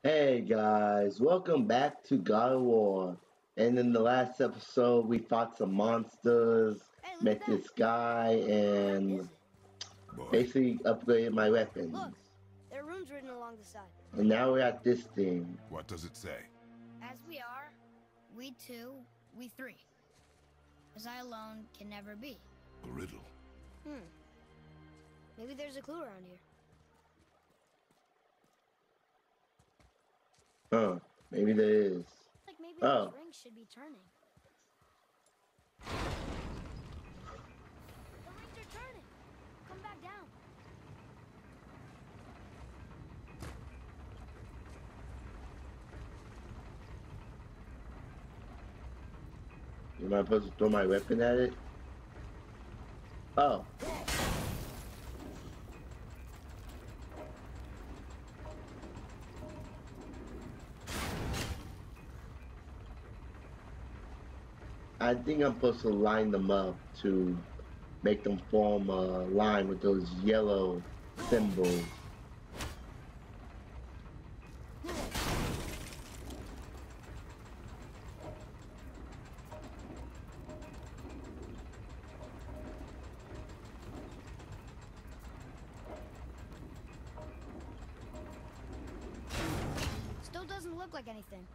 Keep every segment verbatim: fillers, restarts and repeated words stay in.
Hey guys, welcome back to God of War. And in the last episode, we fought some monsters, Hey, look at met that. this guy, What and is it? Boy, basically upgraded my Look, weapons. there are runes written along the side. And now we're at this thing. what does it say? As we are, we two, we three. As I alone can never be. A riddle. Hmm. Maybe there's a clue around here. Huh, maybe there is. Like maybe Oh. those rings should be turning. The rings are turning. Come back down. Am I supposed to throw my weapon at it? Oh. I think I'm supposed to line them up to make them form a line with those yellow symbols. Still doesn't look like anything.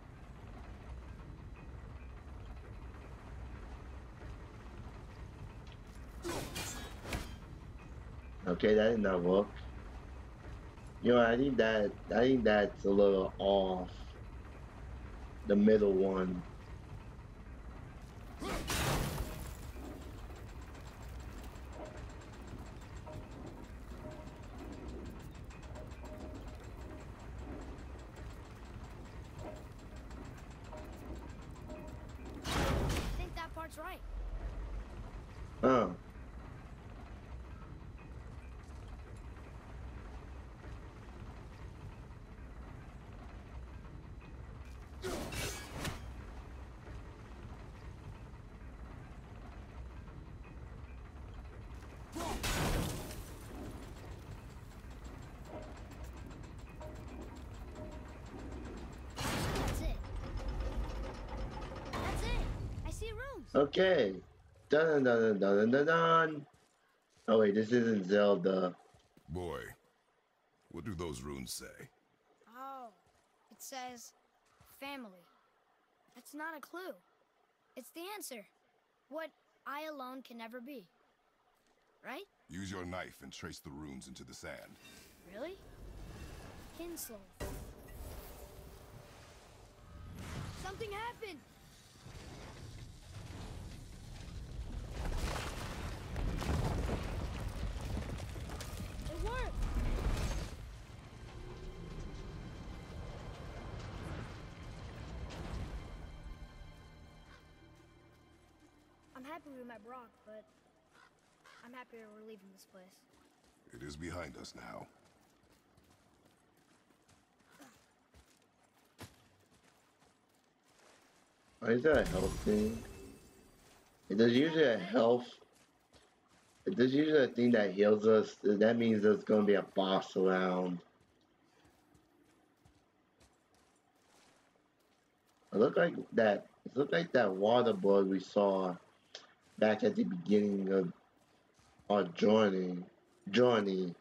Okay, that did not work. You know, I think that I think that's a little off. The middle one. I think that part's right. Huh. That's it. That's it. I see runes. Okay. Dun dun dun dun dun dun. Oh wait, this isn't Zelda. Boy, what do those runes say? Oh, it says family. That's not a clue. It's the answer. What I alone can never be. Right? Use your knife and trace the runes into the sand. Really? Kinslow. Something happened! It worked! I'm happy we met Brock, but I'm happier we're leaving this place. It is behind us now. Oh, is that a health thing? It does usually a health. It does usually a thing that heals us. That means there's gonna be a boss around. It looked like that. It looked like that water board we saw back at the beginning of our journey. Journey.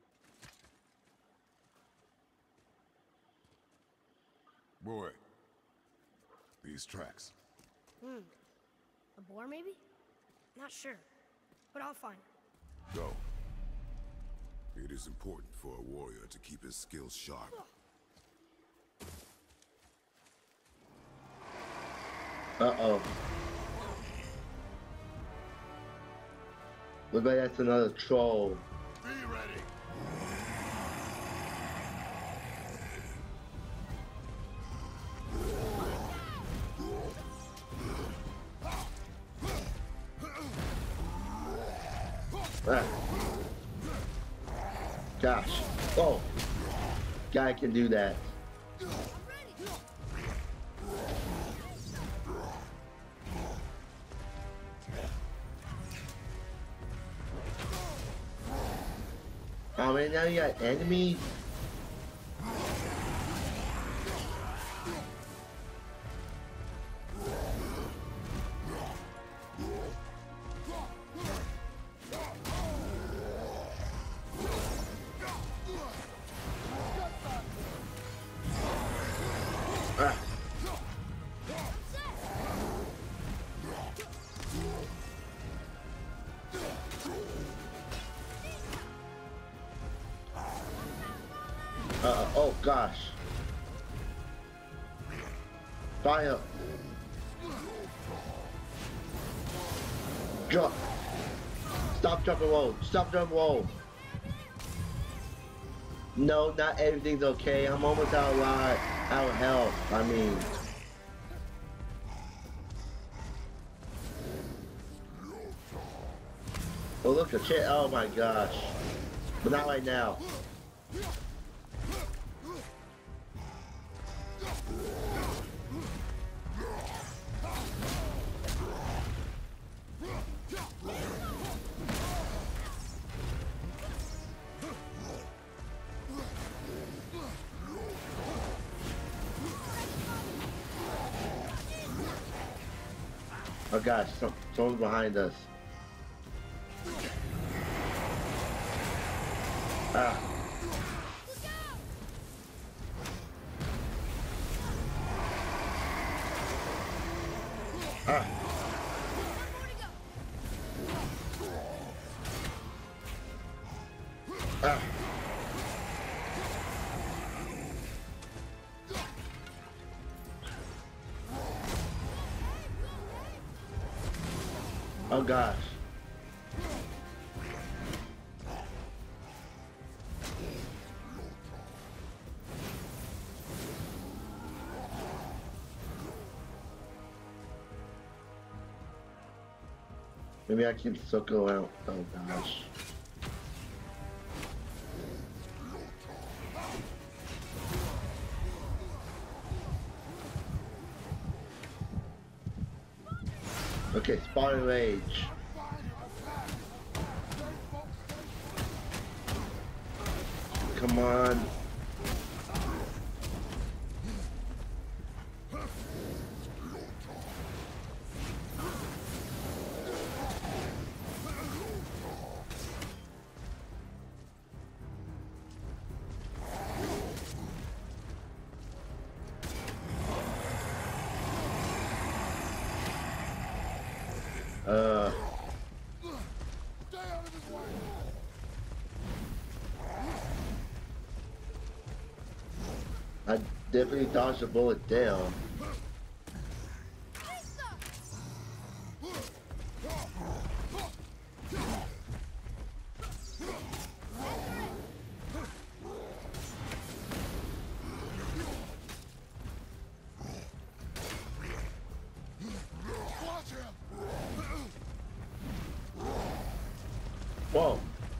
Boy, these tracks. Hmm. A boar, maybe? Not sure. But I'll find her. Go. It is important for a warrior to keep his skills sharp. Uh-oh. Look like that's another troll. Be ready. Ah. Gosh. Oh. Guy can do that. Oh man, now you got enemies? Ah. Uh, oh gosh. Fire. Drop. Stop, drop, and roll. Stop, drop, and roll. No, not everything's okay. I'm almost out of line, out of health. I mean. Oh look, a shit. Oh my gosh. But not right now. Oh gosh, some, someone's behind us. Ah. Ah. Ah. Oh gosh. Maybe I can still go out. Oh gosh. Okay, Spotted Rage. Come on. Uh. I definitely dodged a bullet down. Whoa.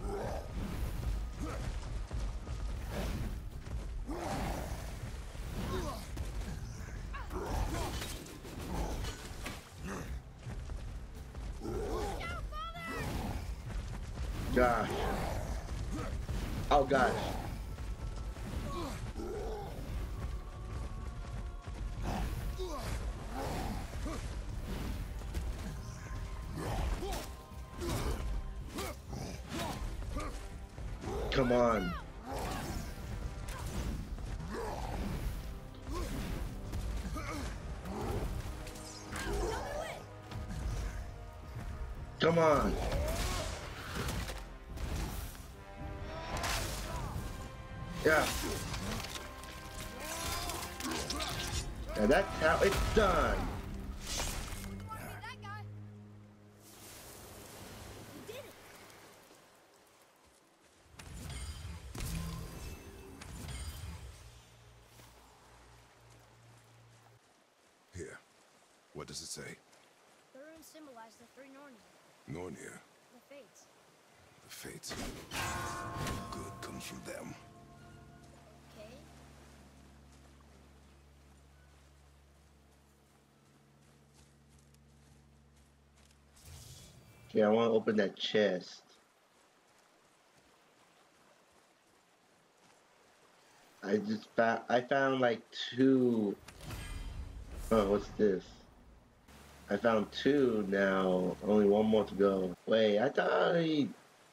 Gosh. Oh gosh. Come on. Come on. Yeah. And that's how it's done. Here. What does it say? The runes symbolize the three Nornir, Nornir. the Fates. The Fates. Good comes from them. Okay? Yeah, I want to open that chest. I just found I found like two. Oh, what's this? I found two now. Only one more to go. Wait, I thought he.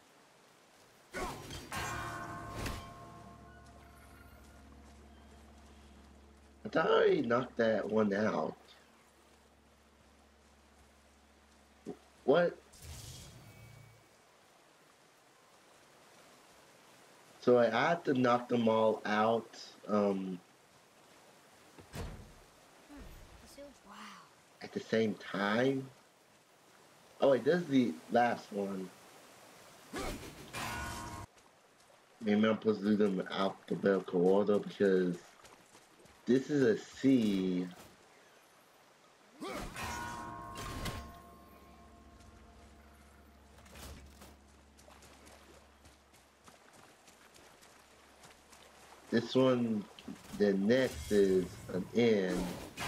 I thought he knocked that one out. What? So I had to knock them all out. Um. Wow. At the same time. Oh wait, this is the last one. Maybe I'm supposed to do them alphabetical order because this is a C. This one, the next is an N.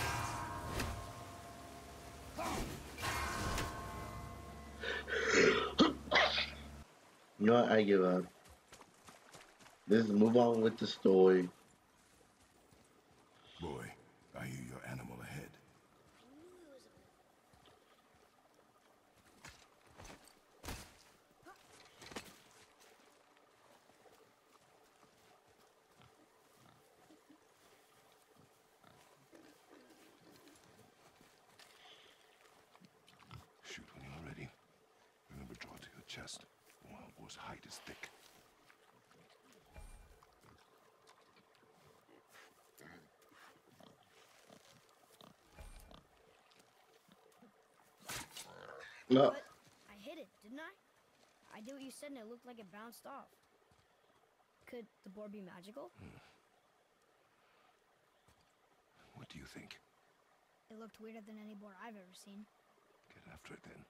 You know what? I give up. Let's move on with the story. Boy, I hear your animal ahead. Shoot when you're ready. Remember, draw to your chest. The wild boar's hide is thick. No. But I hit it, didn't I? I did what you said and it looked like it bounced off. Could the board be magical? Hmm. What do you think? It looked weirder than any board I've ever seen. Get after it then.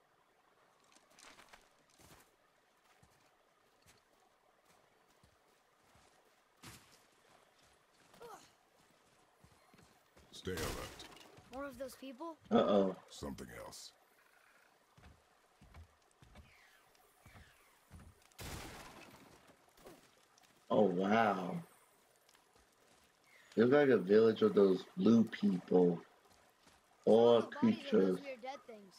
Stay alert. More of those people? Uh-oh. Something else. Oh, wow. Looks like a village of those blue people. Or Oh, bodies of creatures. those weird dead things.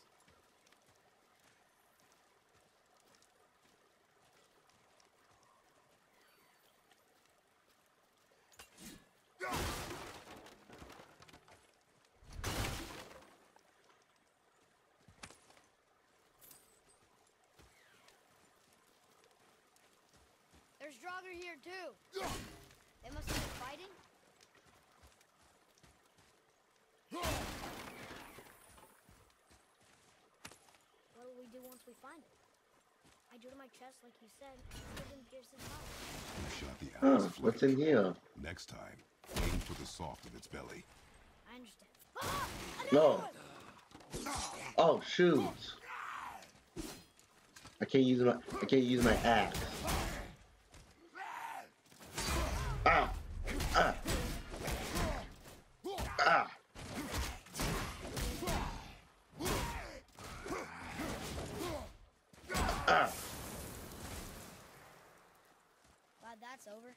There's Draugr here too. They must have been fighting. What will we do once we find it? I drew to my chest like you said. It didn't pierce his heart. You shot the Huh, owl's what's flank. in here? Next time, aim for the soft of its belly. I understand. Ah! Another No. one! Oh, shoot. I can't use my I can't use my axe. Ah! Ah! Ah! Ah! Glad that's over.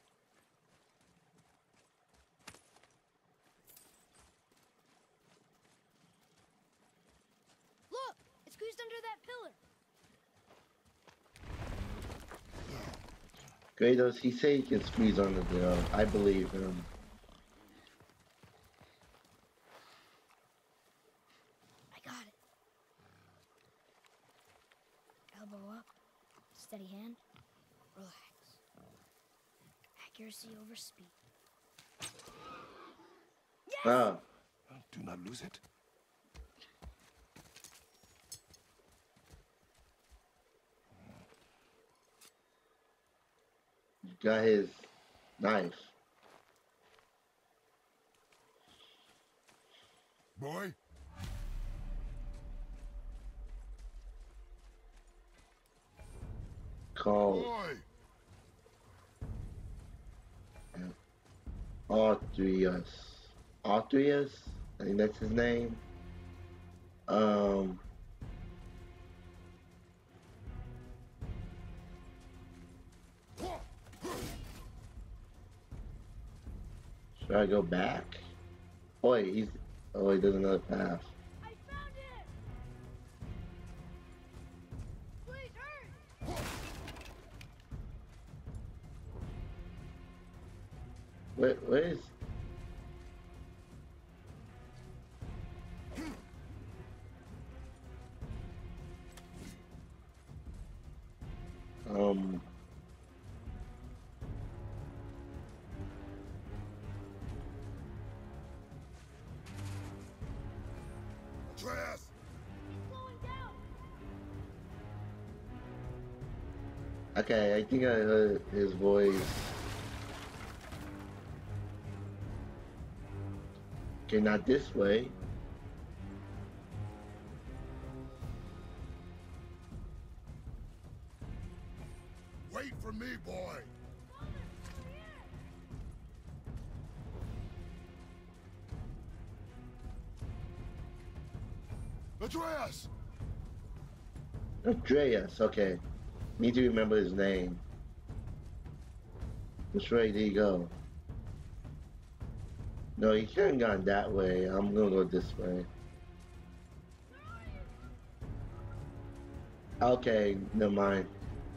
Look! It's squeezed under that pillar. Kratos, he said he can squeeze under there. I believe him. I got it. Elbow up. Steady hand. Relax. Accuracy over speed. Yes! Ah. Do not lose it. Got his knife. Boy? Called Boy! Arthurius. Arthurius? I think that's his name. Um. Should I go back? Oh wait, he's oh wait, there's another path. I found it! Please hurry! Where where is um Atreus! Slowing down! Okay, I think I heard his voice. Okay, not this way. Wait for me, boy! Atreus! Andreas, okay. Need to remember his name. Which way did he go? No, he couldn't have gone that way. I'm gonna go this way. Okay, never mind.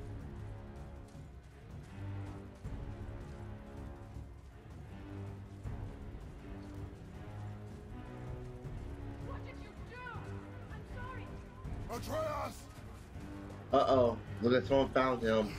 What did you do? I'm sorry. Atreus! Uh-oh. Look at someone found him.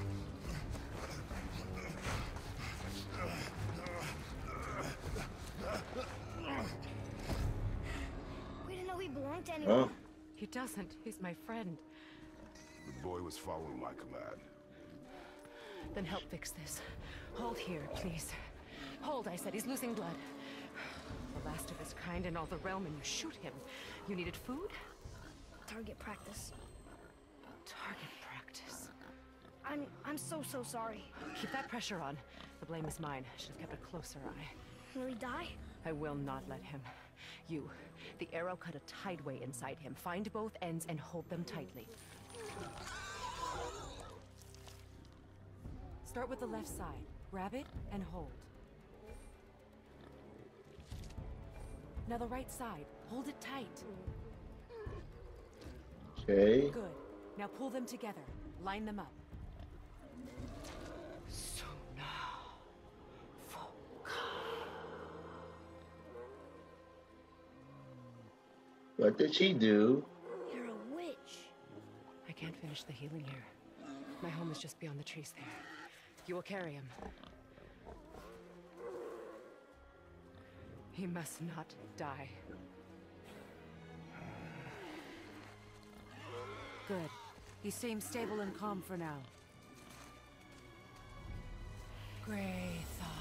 We didn't know he belonged to anyone. Huh? He doesn't. He's my friend. The boy was following my command. Then help fix this. Hold here, please. Hold, I said. He's losing blood. The last of his kind in all the realm, and you shoot him. You needed food? Target practice. Target practice. I'm I'm so so sorry. Keep that pressure on. The blame is mine. I should have kept a closer eye. Will he die? I will not let him. You, the arrow cut a tideway inside him. Find both ends and hold them tightly. Start with the left side. Grab it and hold. Now the right side. Hold it tight. Okay. Good. Now pull them together. Line them up. So now, focus. What did she do? You're a witch. I can't finish the healing here. My home is just beyond the trees there. You will carry him. He must not die. Good. He seems stable and calm for now. Greythaw.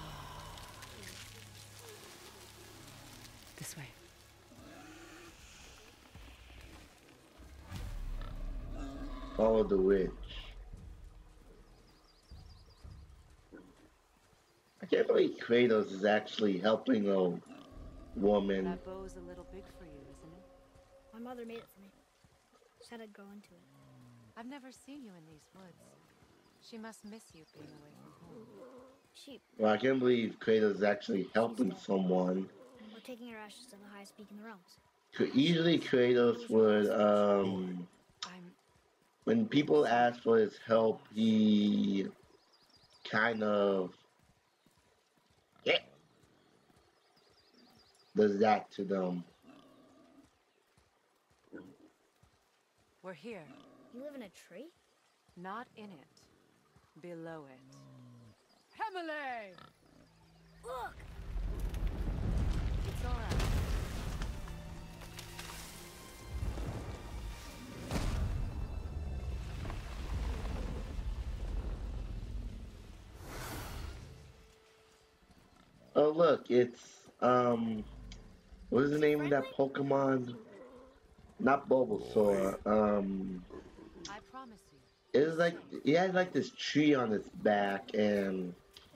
This way. Follow the witch. I can't believe Kratos is actually helping a woman. That bow's a little big for you, isn't it? My mother made it for me. Said I'd grow into it. I've never seen you in these woods. She must miss you being away from home. She Well, I can't believe Kratos is actually helping someone. We're taking her ashes to the highest peak in the realms. Usually Kratos would, um, I'm... when people ask for his help, he kind of yeah, does that to them. We're here. You live in a tree? Not in it. Below it. Hemele! Look! It's alright. Oh look, it's um, what is the name of that Pokemon? Not Bulbasaur. Um, I promise you. it was like he had like this tree on his back, and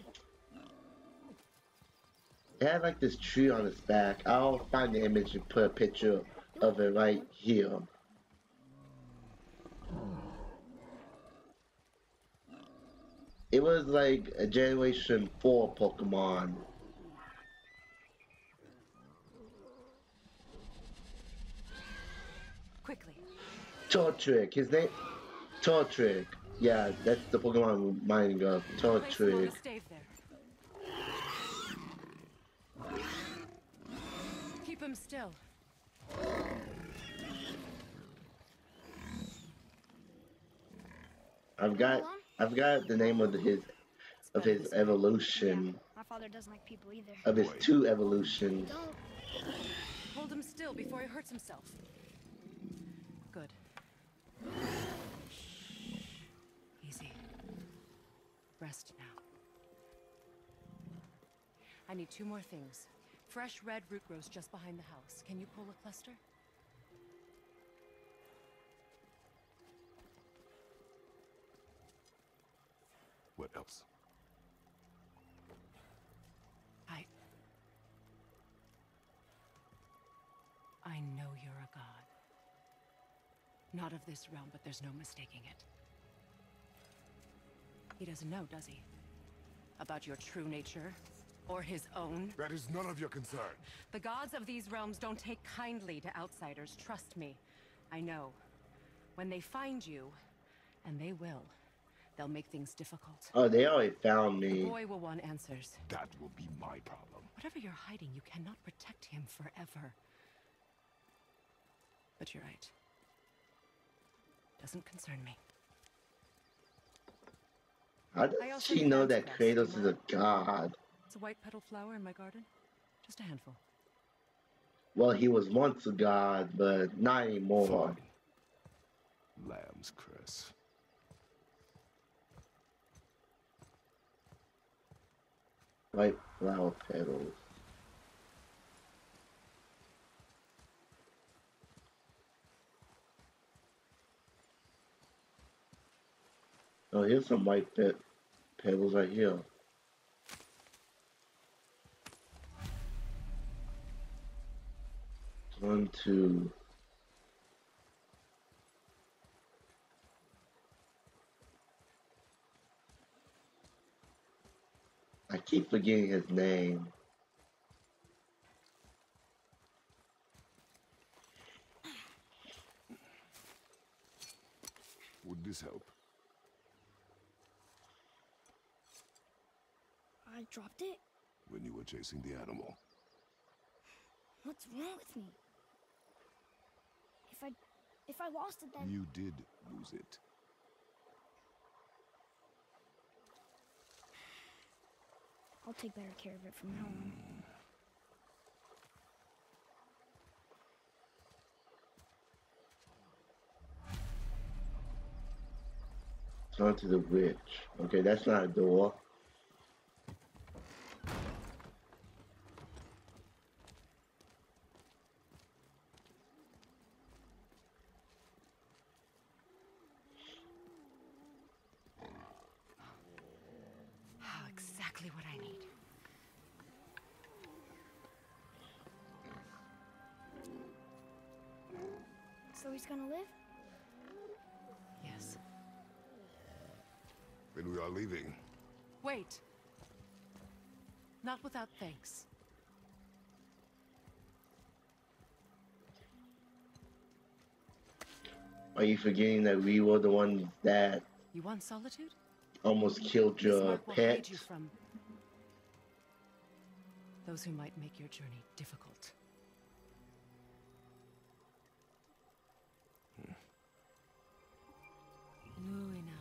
it had like this tree on his back. I'll find the image and put a picture of it right here. It was like a Generation four Pokemon. Quickly. Tortrick. His name. Tortrick. Yeah, that's the Pokemon I'm reminding of. Place him on Tortrick. the stave there. Keep him still. I've got. I've got the name of his. Of his evolution. My father doesn't like people either. Of his two evolutions. Don't. Hold him still before he hurts himself. Good. Easy. Rest now. I need two more things. Fresh red root grows just behind the house. Can you pull a cluster? What else? I... I know you're a god. Not of this realm, but there's no mistaking it. He doesn't know, does he? About your true nature? Or his own? That is none of your concern. The gods of these realms don't take kindly to outsiders, trust me. I know. When they find you, and they will, they'll make things difficult. Oh, they already found The me. boy will want answers. That will be my problem. Whatever you're hiding, you cannot protect him forever. But you're right. Doesn't concern me. How I does also she need know that antidotes, Kratos is a god? It's a white petal flower in my garden. Just a handful. Well, he was once a god, but not anymore. Fine. Lamb's cress. White flower petals. Oh, here's some white pet petals right here. One, two. I keep forgetting his name. Would this help? I dropped it? When you were chasing the animal. What's wrong with me? If I... if I lost it then... You did lose it. I'll take better care of it from now on. Turn to the witch. Okay, that's not a door. Ah, exactly what I need. So he's gonna live? Yes. Then we are leaving. Wait. Not without thanks. Are you forgetting that we were the ones that You want solitude? almost killed This your mark will pet? hide you from those who might make your journey difficult. Luina.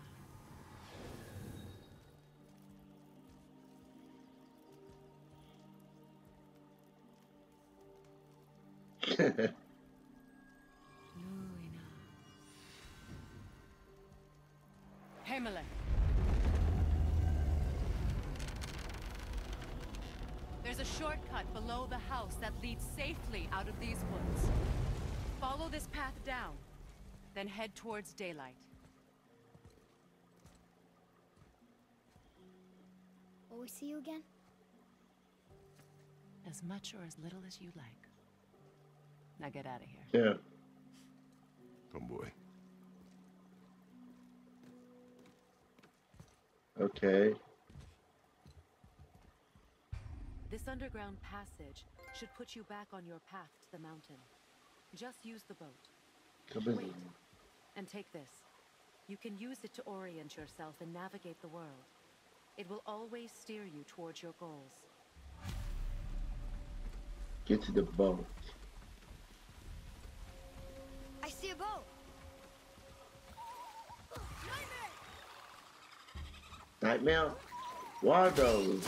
Luina. Himalay. There's a shortcut below the house that leads safely out of these woods. Follow this path down, then head towards daylight. Will we see you again? As much or as little as you like. Now get out of here. Yeah. Tomboy. Okay. This underground passage should put you back on your path to the mountain. Just use the boat. Wait, and take this. You can use it to orient yourself and navigate the world. It will always steer you towards your goals. Get to the boat. I see a boat. Nightmare? What are those?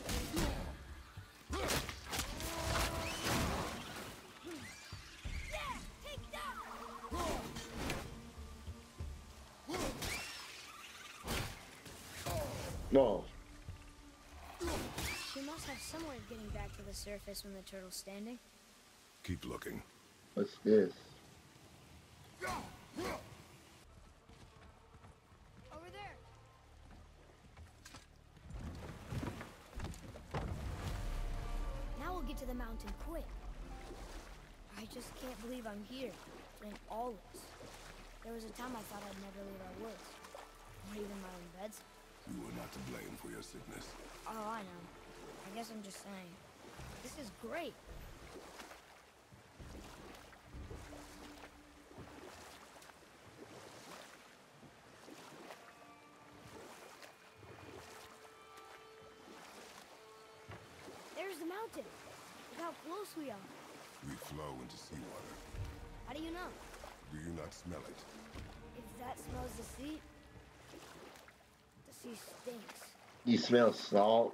Whoa. She must have some way of getting back to the surface when the turtle's standing. Keep looking. What's this? Over there. Now we'll get to the mountain quick. I just can't believe I'm here, playing all this. There was a time I thought I'd never leave our woods, or even my own beds. You are not to blame for your sickness. Oh, I know. I guess I'm just saying. This is great. There's the mountain. Look how close we are. We flow into seawater. How do you know? Do you not smell it? If that smells the sea, the sea stinks. You smell salt?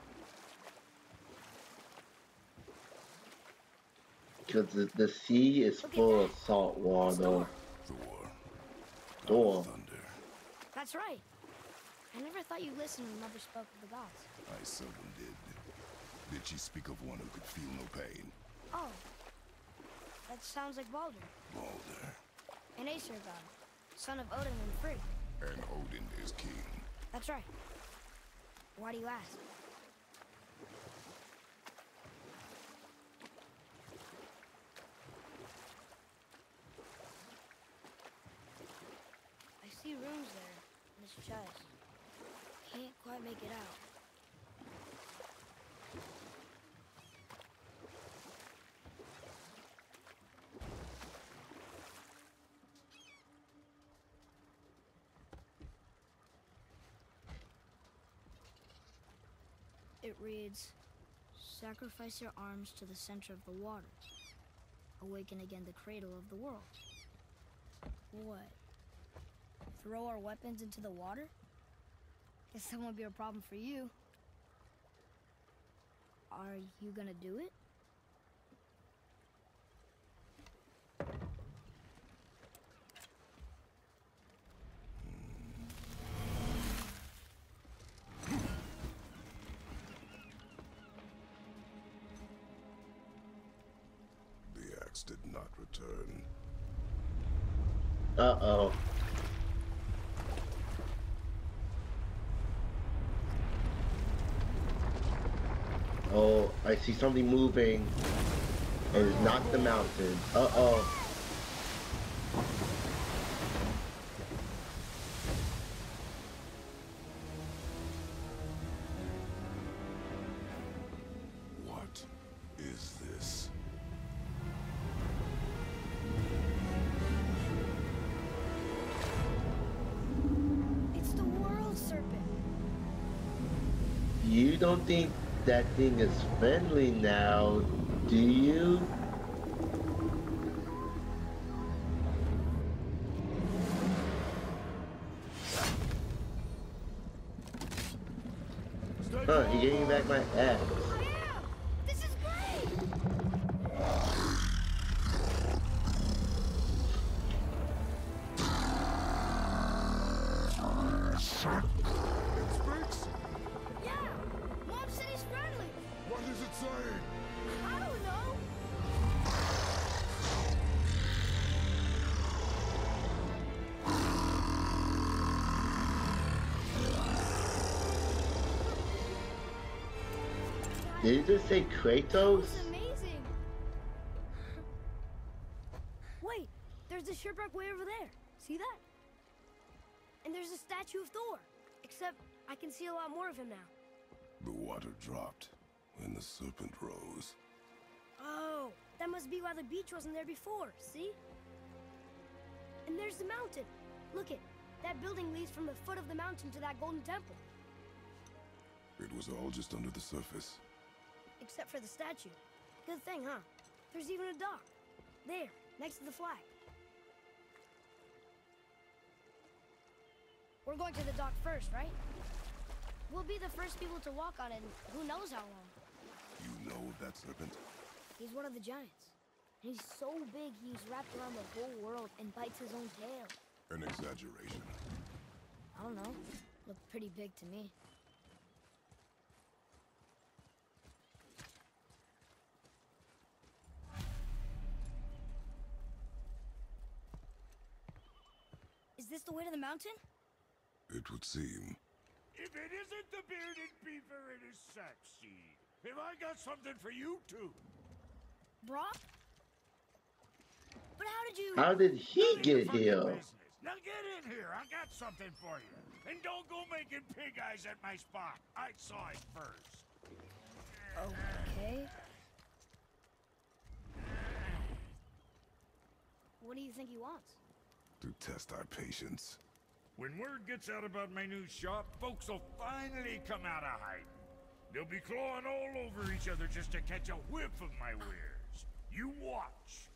Because the, the sea is full of salt water. Thor. Thor. God of thunder. That's right. I never thought you listened when Mother spoke of the gods. I seldom did. Did she speak of one who could feel no pain? Oh. That sounds like Baldur. Baldur. An Aesir god. Son of Odin and Frigg. And Odin is king. That's right. Why do you ask? I see runes there in his chest. Can't quite make it out. It reads, sacrifice your arms to the center of the water. Awaken again the cradle of the world. What? Throw our weapons into the water? Guess that won't be a problem for you. Are you gonna do it? Did not return. Uh-oh. Oh, I see something moving. And it's not the mountain. Uh-oh. What is this? You don't think that thing is friendly now, do you? Huh, he gave me back my axe. I am! This is great! It speaks? Yeah! Mom said he's friendly! What is it saying? I don't know! Did you just say Kratos? That's amazing! Wait, there's a shipwreck way over there. See that? And there's a statue of Thor. Except I can see a lot more of him now. The water dropped and the serpent rose. Oh, that must be why the beach wasn't there before, see? And there's the mountain. Look it. That building leads from the foot of the mountain to that golden temple. It was all just under the surface. Except for the statue. Good thing, huh? There's even a dock. There, next to the flag. We're going to the dock first, right? We'll be the first people to walk on it in who knows how long. You know of that serpent? He's one of the giants. He's so big he's wrapped around the whole world and bites his own tail. An exaggeration. I don't know. Looked pretty big to me. Is this the way to the mountain? It would seem. If it isn't the bearded beaver, it is Sackseed. Have I got something for you too? Brock? But how did you... How did he None of your get fucking here? business. Now get in here. I got something for you. And don't go making pig eyes at my spot. I saw it first. Okay. What do you think he wants? To test our patience. When word gets out about my new shop, folks will finally come out of hiding. They'll be clawing all over each other just to catch a whiff of my wares. You watch.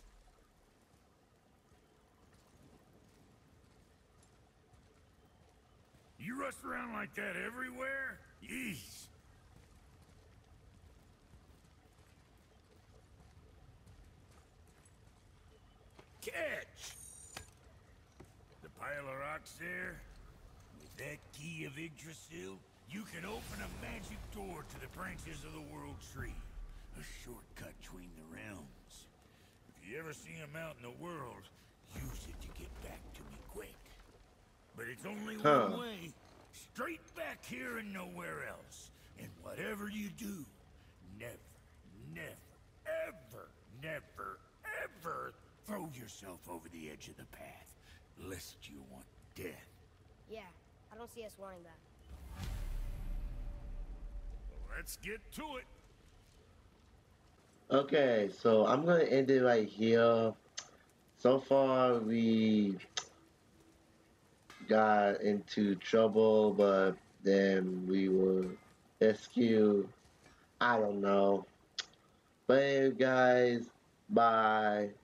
You rush around like that everywhere? Yeesh. Catch! The pile of rocks there? With that key of Yggdrasil, you can open a magic door to the branches of the World Tree. A shortcut between the realms. If you ever see him out in the world, use it to get back to me quick. But it's only Huh. one way. Straight back here and nowhere else. And whatever you do, never, never, ever, never, ever throw yourself over the edge of the path, lest you want death. Yeah, I don't see us wanting that. Well, let's get to it. Okay, so I'm gonna end it right here. So far, we got into trouble, but then we were rescued. I don't know. But anyway, guys, bye.